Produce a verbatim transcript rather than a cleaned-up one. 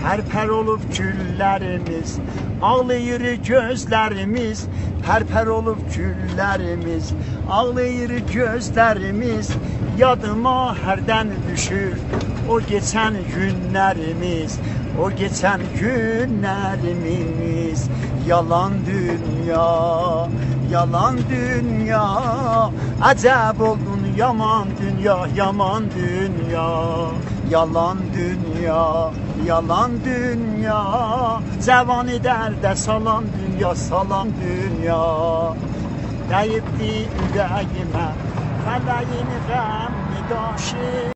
Pərpər olub güllərimiz, ağlayır gözlərimiz. Pərpər olub güllərimiz, ağlayır gözlərimiz. Yadıma hərdən düşür o geçən günlərimiz, o geçən günlərimiz. Yalan dünya, yalan dünya, əcəb oldun yaman dünya, yaman dünya. Yalan dünya, yalan dünya, cavanı dərdə salan dünya, salan dünya. Dəyibdi ürəyimə fələyin qəmli daşı.